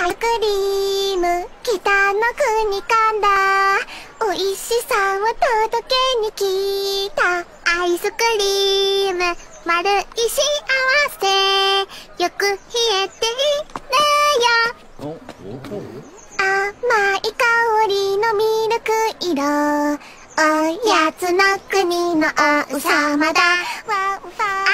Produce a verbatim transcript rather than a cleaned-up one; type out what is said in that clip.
アイスクリーム北の国から美味しさを届けに来た。アイスクリーム丸い幸せよく冷えているよ。甘い香りのミルク色、おやつの国の王様だ。ワンファ